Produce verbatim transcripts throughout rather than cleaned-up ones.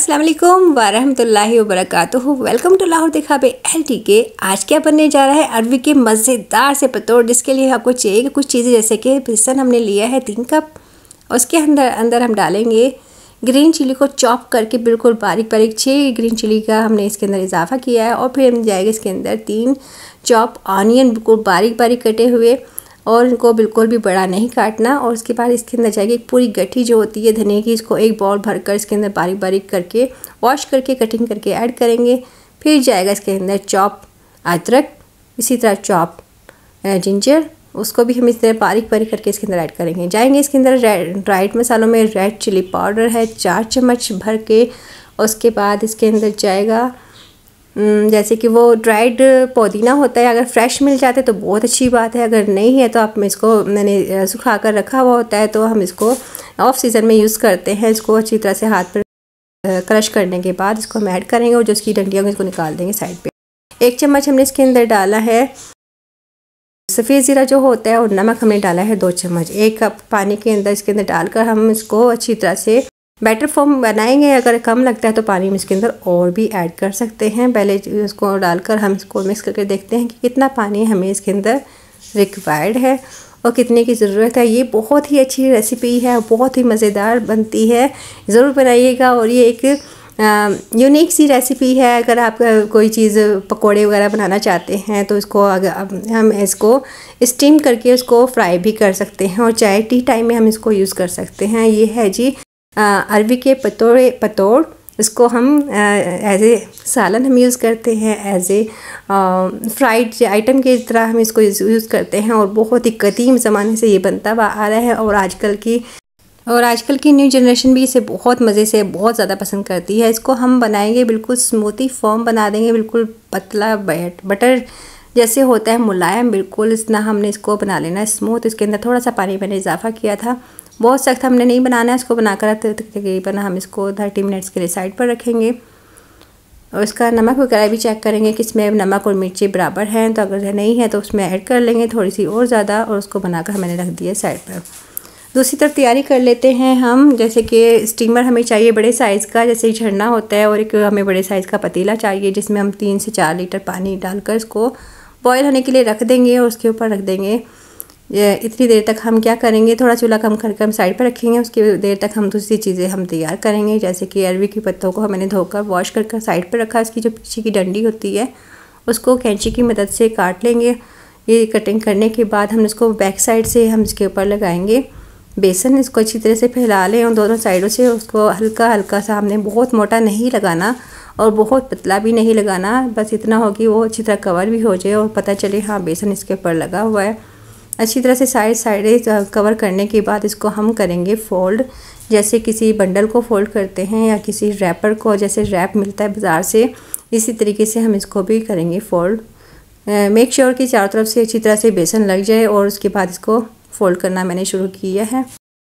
अस्सलाम वालेकुम वरहमतुल्लाहि वबरकातुहू। वेलकम टू लाहौर दिखा बे एल टी के। आज क्या बनने जा रहा है अरवी के मज़ेदार से पतोड़, जिसके लिए आपको चाहिए कुछ चीज़ें, जैसे कि बेसन हमने लिया है तीन कप। उसके अंदर अंदर हम डालेंगे ग्रीन चिली को चॉप करके बिल्कुल बारीक बारीक, छः ग्रीन चिली का हमने इसके अंदर इजाफा किया है। और फिर हम जाएंगे इसके अंदर तीन चॉप ऑनियन बिल्कुल बारीक बारीक कटे हुए, और इनको बिल्कुल भी बड़ा नहीं काटना। और उसके बाद इसके अंदर जाएगी एक पूरी गठी जो होती है धनिया की, इसको एक बॉल भरकर इसके अंदर बारीक बारीक करके वॉश करके कटिंग करके ऐड करेंगे। फिर जाएगा इसके अंदर चॉप अदरक, इसी तरह चॉप जिंजर, उसको भी हम इस तरह बारीक बारीक करके इसके अंदर ऐड करेंगे। जाएंगे इसके अंदर ड्राइड मसालों में रेड चिली पाउडर है चार चम्मच भर के। उसके बाद इसके अंदर जाएगा जैसे कि वो ड्राइड पुदीना होता है, अगर फ्रेश मिल जाता है तो बहुत अच्छी बात है, अगर नहीं है तो आप इसको मैंने सुखा कर रखा हुआ होता है तो हम इसको ऑफ सीज़न में यूज़ करते हैं। इसको अच्छी तरह से हाथ पर क्रश करने के बाद इसको हम ऐड करेंगे और जो इसकी डंडियाँ होंगी इसको निकाल देंगे साइड पे। एक चम्मच हमने इसके अंदर डाला है सफ़ेद ज़ीरा जो होता है, और नमक हमने डाला है दो चम्मच। एक कप पानी के अंदर इसके अंदर डालकर हम इसको अच्छी तरह से बैटर फॉर्म बनाएंगे। अगर कम लगता है तो पानी में इसके अंदर और भी ऐड कर सकते हैं। पहले इसको डालकर हम इसको मिक्स करके देखते हैं कि कितना पानी हमें इसके अंदर रिक्वायर्ड है और कितने की ज़रूरत है। ये बहुत ही अच्छी रेसिपी है, बहुत ही मज़ेदार बनती है, ज़रूर बनाइएगा। और ये एक यूनिक सी रेसिपी है। अगर आप कोई चीज़ पकोड़े वगैरह बनाना चाहते हैं तो इसको अगर हम इसको स्टीम करके उसको फ्राई भी कर सकते हैं, और चाहे टी टाइम में हम इसको यूज़ कर सकते हैं। ये है जी अरवी के पतोड़े पतोड़। इसको हम एज ए सालन हम यूज़ करते हैं, एज ए फ्राइड आइटम की तरह हम इसको यूज़ करते हैं। और बहुत ही कदीम ज़माने से ये बनता हुआ आ रहा है, और आजकल की और आजकल की न्यू जनरेशन भी इसे बहुत मज़े से बहुत ज़्यादा पसंद करती है। इसको हम बनाएंगे बिल्कुल स्मूथी फॉर्म बना देंगे, बिल्कुल पतला बटर जैसे होता है मुलायम, बिल्कुल इतना हमने इसको बना लेना है स्मूथ। इसके अंदर थोड़ा सा पानी मैंने इजाफा किया था, बहुत सख्त हमने नहीं बनाना है इसको। बनाकर तकरीबन हम इसको थर्टी मिनट्स के लिए साइड पर रखेंगे। और इसका नमक वगैरह भी चेक करेंगे कि इसमें नमक और मिर्ची बराबर हैं, तो अगर नहीं है तो उसमें ऐड कर लेंगे थोड़ी सी और ज़्यादा। और उसको बनाकर मैंने रख दिया साइड पर। दूसरी तरफ तैयारी कर लेते हैं हम। जैसे कि स्टीमर हमें चाहिए बड़े साइज़ का, जैसे झरना होता है, और एक हमें बड़े साइज़ का पतीला चाहिए जिसमें हम तीन से चार लीटर पानी डालकर इसको बॉयल होने के लिए रख देंगे। और उसके ऊपर रख देंगे इतनी देर तक हम क्या करेंगे, थोड़ा चूल्हा कम करके हम साइड पर रखेंगे। उसकी देर तक हम दूसरी चीज़ें हम तैयार करेंगे। जैसे कि अरवी के पत्तों को मैंने धोकर वॉश करके साइड पर रखा। इसकी जो पीछे की डंडी होती है उसको कैंची की मदद से काट लेंगे। ये कटिंग करने के बाद हम इसको बैक साइड से हम इसके ऊपर लगाएंगे बेसन। इसको अच्छी तरह से फैला लें और दोनों साइडों से उसको हल्का हल्का सा, हमने बहुत मोटा नहीं लगाना और बहुत पतला भी नहीं लगाना, बस इतना हो कि वो अच्छी तरह कवर भी हो जाए और पता चले हाँ बेसन इसके ऊपर लगा हुआ है। अच्छी तरह से साइड साइड कवर करने के बाद इसको हम करेंगे फ़ोल्ड, जैसे किसी बंडल को फ़ोल्ड करते हैं या किसी रैपर को, जैसे रैप मिलता है बाज़ार से, इसी तरीके से हम इसको भी करेंगे फ़ोल्ड। मेक श्योर कि चारों तरफ से अच्छी तरह से बेसन लग जाए, और उसके बाद इसको फ़ोल्ड करना मैंने शुरू किया है।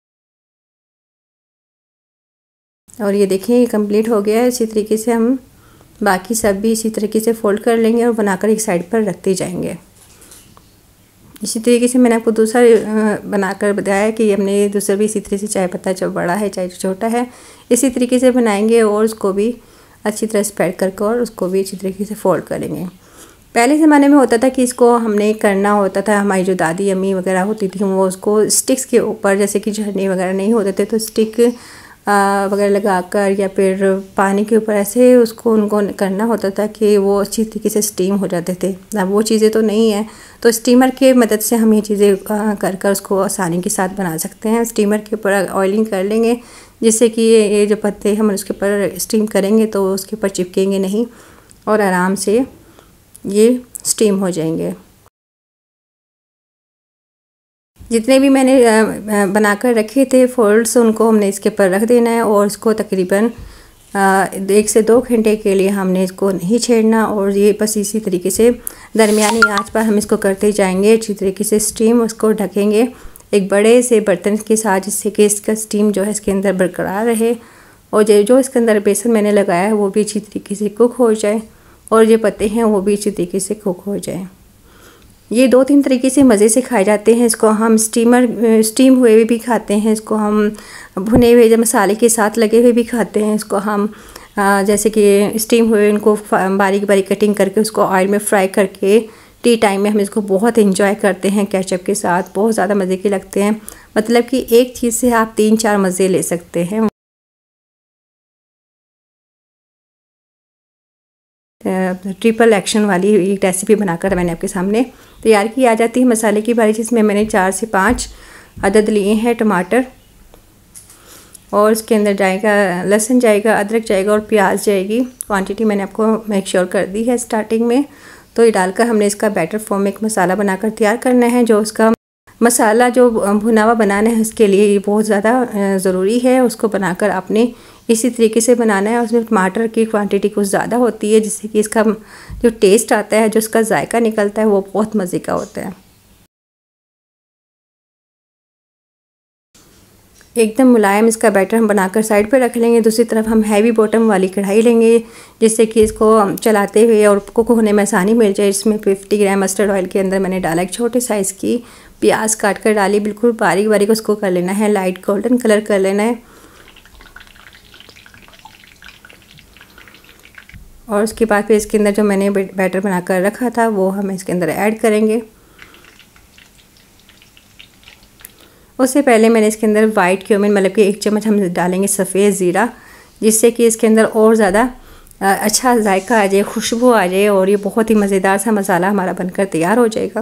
और ये देखिए ये कंप्लीट हो गया है। इसी तरीके से हम बाकी सब भी इसी तरीके से फ़ोल्ड कर लेंगे और बनाकर एक साइड पर रखते जाएंगे। इसी तरीके से मैंने आपको दूसरा बनाकर बताया कि हमने दूसरा भी इसी तरह से, चाहे पत्ता जो बड़ा है चाहे छोटा है, इसी तरीके से बनाएंगे। और उसको भी अच्छी तरह स्प्रेड करके और उसको भी अच्छी तरीके से फ़ोल्ड करेंगे। पहले ज़माने में होता था कि इसको हमने करना होता था, हमारी जो दादी अम्मी वगैरह होती थी वो उसको स्टिक्स के ऊपर, जैसे कि झरने वगैरह नहीं होते थे तो स्टिक वगैरह लगाकर या फिर पानी के ऊपर ऐसे उसको उनको करना होता था कि वो अच्छी तरीके से स्टीम हो जाते थे। अब वो चीज़ें तो नहीं है, तो स्टीमर की मदद से हम ये चीज़ें कर कर उसको आसानी के साथ बना सकते हैं। स्टीमर के ऊपर ऑयलिंग कर लेंगे, जिससे कि ये जो पत्ते हम उसके ऊपर स्टीम करेंगे तो उसके ऊपर चिपकेंगे नहीं और आराम से ये स्टीम हो जाएंगे। जितने भी मैंने बनाकर रखे थे फोल्ड्स, उनको हमने इसके ऊपर रख देना है और इसको तकरीबन एक से दो घंटे के लिए हमने इसको नहीं छेड़ना। और ये बस इसी तरीके से दरमियानी आंच पर हम इसको करते जाएंगे, अच्छी तरीके से स्टीम उसको ढकेंगे एक बड़े से बर्तन के साथ, जिससे कि इसका स्टीम जो है इसके अंदर बरकरार रहे और जो जो इसके अंदर बेसन मैंने लगाया है वो भी अच्छी तरीके से कुक हो जाए और ये पत्ते हैं वो भी अच्छी तरीके से कुक हो जाए। ये दो तीन तरीके से मज़े से खाए जाते हैं। इसको हम स्टीमर स्टीम हुए हुए भी खाते हैं, इसको हम भुने हुए जब मसाले के साथ लगे हुए भी खाते हैं, इसको हम जैसे कि स्टीम हुए उनको बारीक बारीक कटिंग करके उसको ऑयल में फ्राई करके टी टाइम में हम इसको बहुत एंजॉय करते हैं केचप के साथ। बहुत ज़्यादा मज़े के लगते हैं, मतलब कि एक चीज़ से आप तीन चार मज़े ले सकते हैं। ट्रिपल एक्शन वाली एक रेसिपी बनाकर मैंने आपके सामने तैयार की। आ जाती है मसाले की बारी, जिसमें मैंने चार से पाँच अदद लिए हैं टमाटर, और उसके अंदर जाएगा लहसुन जाएगा, अदरक जाएगा और प्याज जाएगी। क्वांटिटी मैंने आपको मेक श्योर कर दी है स्टार्टिंग में। तो ये डालकर हमने इसका बैटर फॉर्म में एक मसाला बनाकर तैयार करना है। जो उसका मसाला जो भुना हुआ बनाना है उसके लिए ये बहुत ज़्यादा ज़रूरी है। उसको बनाकर आपने इसी तरीके से बनाना है। उसमें टमाटर की क्वांटिटी कुछ ज़्यादा होती है, जिससे कि इसका जो टेस्ट आता है, जो उसका जायका निकलता है, वो बहुत मज़े का होता है। एकदम मुलायम इसका बैटर हम बनाकर साइड पर रख लेंगे। दूसरी तरफ हम हैवी बॉटम वाली कढ़ाई लेंगे, जिससे कि इसको चलाते हुए और कुक होने में आसानी मिल जाए। इसमें पचास ग्राम मस्टर्ड ऑयल के अंदर मैंने डाला एक छोटे साइज़ की प्याज काट कर डाली। बिल्कुल बारीक बारीक उसको कर लेना है, लाइट गोल्डन कलर कर लेना है। और उसके बाद फिर इसके अंदर जो मैंने बैटर बनाकर रखा था वो हम इसके अंदर ऐड करेंगे। उससे पहले मैंने इसके अंदर वाइट क्यूमिन मतलब कि एक चम्मच हम डालेंगे सफ़ेद ज़ीरा, जिससे कि इसके अंदर और ज़्यादा अच्छा जायका आ जाए, खुशबू आ जाए, और ये बहुत ही मज़ेदार सा मसाला हमारा बनकर तैयार हो जाएगा।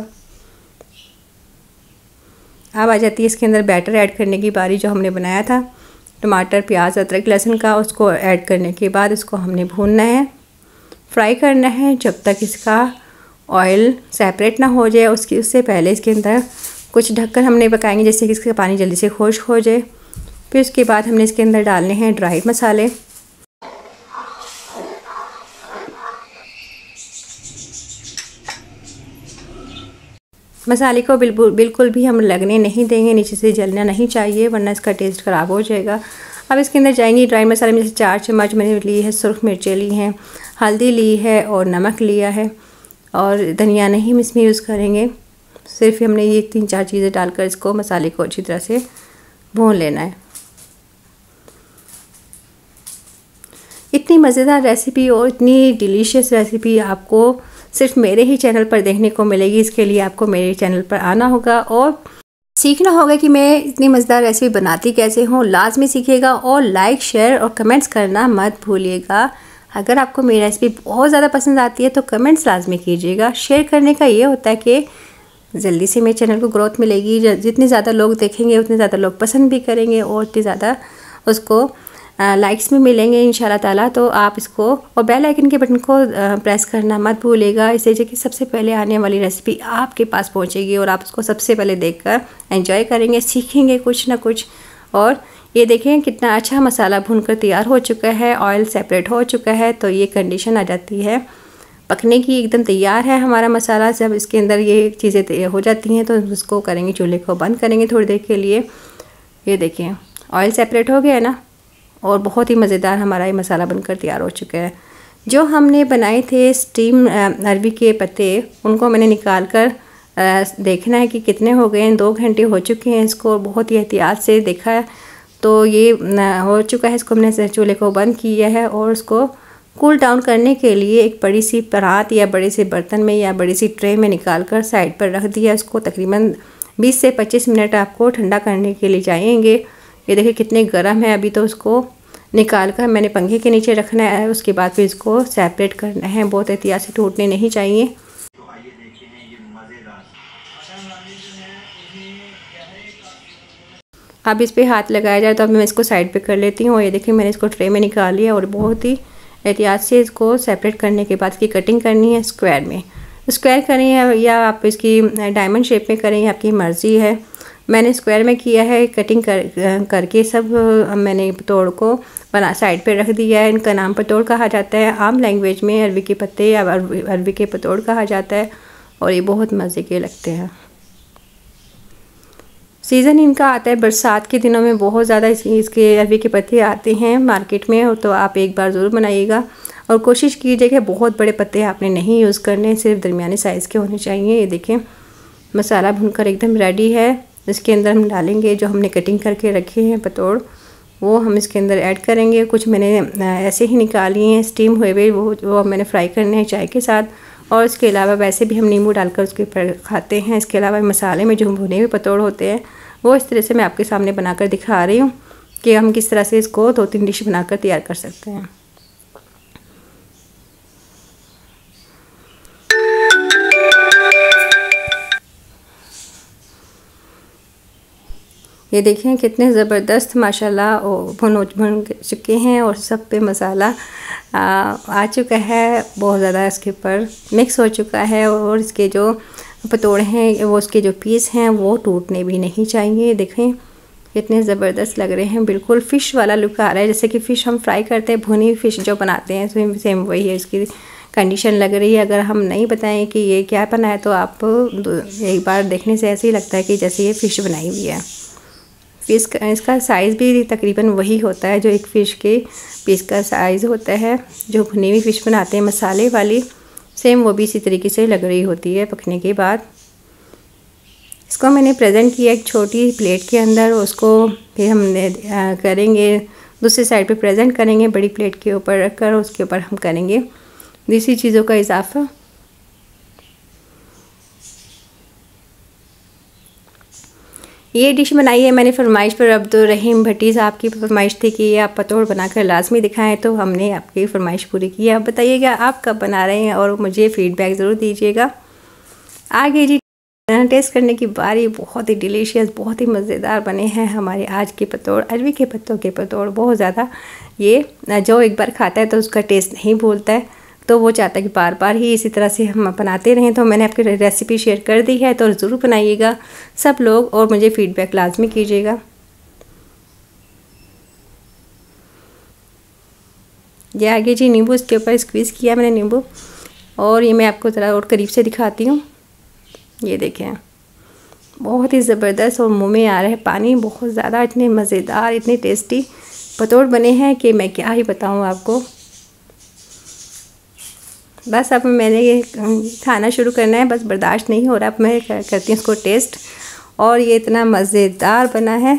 अब आ जाती है इसके अंदर बैटर ऐड करने की बारी। जो हमने बनाया था टमाटर प्याज अदरक लहसुन का, उसको ऐड करने के बाद इसको हमने भूनना है, फ्राई करना है जब तक इसका ऑयल सेपरेट ना हो जाए। उसकी उससे पहले इसके अंदर कुछ ढककर हमने पकाएंगे, जिससे कि इसका पानी जल्दी से खुश्क हो जाए। फिर उसके बाद हमने इसके अंदर डालने हैं ड्राई मसाले। मसाले को बिल्कुल बिल्कुल भी हम लगने नहीं देंगे, नीचे से जलना नहीं चाहिए, वरना इसका टेस्ट ख़राब हो जाएगा। अब इसके अंदर जाएंगी ड्राई मसाले में, जैसे चार चम्मच मैंने ली है सुरख मिर्चें ली हैं, हल्दी ली है और नमक लिया है, और धनिया नहीं हम इसमें यूज़ करेंगे। सिर्फ हमने ये तीन चार चीज़ें डालकर इसको मसाले को अच्छी तरह से भून लेना है। इतनी मज़ेदार रेसिपी और इतनी डिलीशियस रेसिपी आपको सिर्फ मेरे ही चैनल पर देखने को मिलेगी। इसके लिए आपको मेरे चैनल पर आना होगा और सीखना होगा कि मैं इतनी मज़ेदार रेसिपी बनाती कैसे हूँ। लाजमी सीखिएगा और लाइक शेयर और कमेंट्स करना मत भूलिएगा। अगर आपको मेरी रेसिपी बहुत ज़्यादा पसंद आती है तो कमेंट्स लाजमी कीजिएगा। शेयर करने का ये होता है कि जल्दी से मेरे चैनल को ग्रोथ मिलेगी। जितने ज़्यादा लोग देखेंगे उतने ज़्यादा लोग पसंद भी करेंगे और उतनी ज़्यादा उसको लाइक्स में मिलेंगे इंशाल्लाह ताला। तो आप इसको और बेल आइकन के बटन को प्रेस करना मत भूलिएगा। इससे जो कि सबसे पहले आने वाली रेसिपी आपके पास पहुंचेगी और आप उसको सबसे पहले देखकर एंजॉय करेंगे, सीखेंगे कुछ ना कुछ। और ये देखें कितना अच्छा मसाला भूनकर तैयार हो चुका है, ऑयल सेपरेट हो चुका है। तो ये कंडीशन आ जाती है पकने की, एकदम तैयार है हमारा मसाला। जब इसके अंदर ये चीज़ें हो जाती हैं तो उसको करेंगे, चूल्हे को बंद करेंगे थोड़ी देर के लिए। ये देखिए ऑयल सेपरेट हो गया है ना, और बहुत ही मज़ेदार हमारा ये मसाला बनकर तैयार हो चुका है। जो हमने बनाए थे स्टीम अरवी के पत्ते, उनको मैंने निकाल कर देखना है कि कितने हो गए हैं। दो घंटे हो चुके हैं इसको, बहुत ही एहतियात से देखा है तो ये हो चुका है। इसको हमने चूल्हे को बंद किया है और उसको कूल डाउन करने के लिए एक बड़ी सी परात या बड़े से बर्तन में या बड़ी सी ट्रे में निकाल कर साइड पर रख दिया। इसको तकरीबन बीस से पच्चीस मिनट आपको ठंडा करने के लिए जाएंगे। ये देखिए कितने गर्म है अभी। तो उसको निकाल कर मैंने पंखे के नीचे रखना है। उसके बाद फिर इसको सेपरेट करना है, बहुत एहतियात से टूटने नहीं चाहिए। अब इस पे हाथ लगाया जाए तो अब मैं इसको साइड पे कर लेती हूँ। ये देखिए मैंने इसको ट्रे में निकाल लिया और बहुत ही एहतियात से इसको सेपरेट करने के बाद इसकी कटिंग करनी है स्क्वायर में। स्क्वायर करें या आप इसकी डायमंड शेप में करें, आपकी मर्ज़ी है। मैंने स्क्वायर में किया है, कटिंग कर करके सब मैंने पतोड़ को बना साइड पे रख दिया है। इनका नाम पतोड़ कहा जाता है, आम लैंग्वेज में अरवी के पत्ते या अरवी के पतोड़ कहा जाता है, और ये बहुत मज़े के लगते हैं। सीज़न इनका आता है बरसात के दिनों में, बहुत ज़्यादा इसके अरवी के पत्ते आते हैं मार्केट में। तो आप एक बार ज़रूर बनाइएगा और कोशिश कीजिए कि बहुत बड़े पत्ते आपने नहीं यूज़ करने, सिर्फ दरमियाने साइज़ के होने चाहिए। ये देखें मसाला भुनकर एकदम रेडी है। इसके अंदर हम डालेंगे जो हमने कटिंग करके रखे हैं पतोड़, वो हम इसके अंदर ऐड करेंगे। कुछ मैंने ऐसे ही निकाली हैं स्टीम हुए हुए, वो वो मैंने फ्राई करने हैं चाय के साथ। और इसके अलावा वैसे भी हम नींबू डालकर उसके ऊपर खाते हैं। इसके अलावा मसाले में जो भुने हुए पतोड़ होते हैं वो इस तरह से मैं आपके सामने बनाकर दिखा रही हूँ कि हम किस तरह से इसको दो तीन डिश बनाकर तैयार कर सकते हैं। ये देखें कितने ज़बरदस्त माशाल्लाह भुन भुन चुके हैं और सब पे मसाला आ, आ चुका है, बहुत ज़्यादा इसके ऊपर मिक्स हो चुका है। और इसके जो पतोड़ हैं वो उसके जो पीस हैं वो टूटने भी नहीं चाहिए। देखें कितने ज़बरदस्त लग रहे हैं, बिल्कुल फ़िश वाला लुक आ रहा है, जैसे कि फ़िश हम फ्राई करते हैं, भुनी फ़िश जो बनाते हैं सेम सेम वही है इसकी कंडीशन लग रही है। अगर हम नहीं बताएं कि ये क्या बना है तो आप एक बार देखने से ऐसे ही लगता है कि जैसे ये फ़िश बनाई हुई है। फिश इसका साइज़ भी तकरीबन वही होता है जो एक फ़िश के पीस का साइज़ होता है। जो भुनी हुई फ़िश बनाते हैं मसाले वाली, सेम वो भी इसी तरीके से लग रही होती है पकने के बाद। इसको मैंने प्रेजेंट किया एक छोटी प्लेट के अंदर, उसको फिर हमने करेंगे दूसरी साइड पे प्रेजेंट करेंगे बड़ी प्लेट के ऊपर रखकर, उसके ऊपर हम करेंगे दूसरी चीज़ों का इजाफा। ये डिश बनाई है मैंने फरमाइश पर अब्दुल रहीम भट्टी साहब की फरमाइश थी कि आप पतोड़ बनाकर लाजमी दिखाएं, तो हमने आपकी फरमाइश पूरी की। आप बताइएगा आप कब बना रहे हैं और मुझे फ़ीडबैक ज़रूर दीजिएगा। आगे जी टेस्ट करने की बारी। बहुत ही डिलीशियस, बहुत ही मज़ेदार बने हैं हमारे आज के पतोड़, अरवी के पत्तों के पतोड़। बहुत ज़्यादा ये जो एक बार खाता है तो उसका टेस्ट नहीं भूलता है, तो वो चाहता है कि बार बार ही इसी तरह से हम बनाते रहें। तो मैंने आपकी रेसिपी शेयर कर दी है, तो ज़रूर बनाइएगा सब लोग और मुझे फ़ीडबैक लाजमी कीजिएगा। ये आगे जी नींबू इसके ऊपर स्क्वीज़ किया मैंने नींबू, और ये मैं आपको ज़रा और करीब से दिखाती हूँ। ये देखें बहुत ही ज़बरदस्त और मुँह में आ रहा है पानी, बहुत ज़्यादा इतने मज़ेदार इतने टेस्टी पतोड़ बने हैं कि मैं क्या ही बताऊँ आपको। बस अब मैंने ये खाना शुरू करना है, बस बर्दाश्त नहीं हो रहा, अब मैं करती हूँ इसको टेस्ट। और ये इतना मज़ेदार बना है।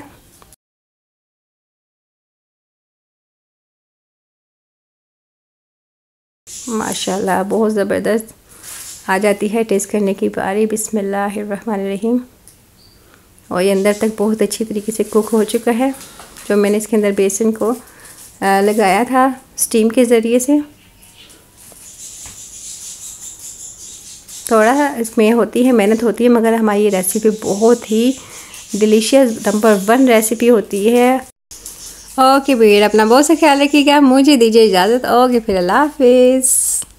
माशाल्लाह बहुत ज़बरदस्त। आ जाती है टेस्ट करने की बारी। बिस्मिल्लाहिर्रहमानिर्रहीम। और ये अंदर तक बहुत अच्छी तरीके से कुक हो चुका है। जो मैंने इसके अंदर बेसन को लगाया था स्टीम के ज़रिए से, थोड़ा इसमें होती है मेहनत होती है, मगर हमारी ये रेसिपी बहुत ही डिलीशियस नंबर वन रेसिपी होती है। ओके भैया, अपना बहुत सा ख्याल रखिएगा, मुझे दीजिए इजाज़त। ओके फिर अल्लाह हाफिज़।